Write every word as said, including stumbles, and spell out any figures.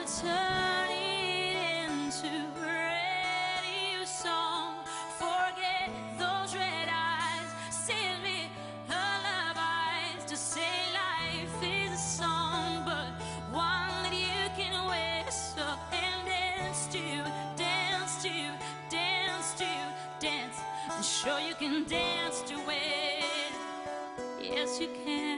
turn it into a radio song. Forget those red eyes, sing me lullabies to say life is a song, but one that you can whistle and dance to, dance to, dance to, dance. I'm sure you can dance to it. Yes, you can.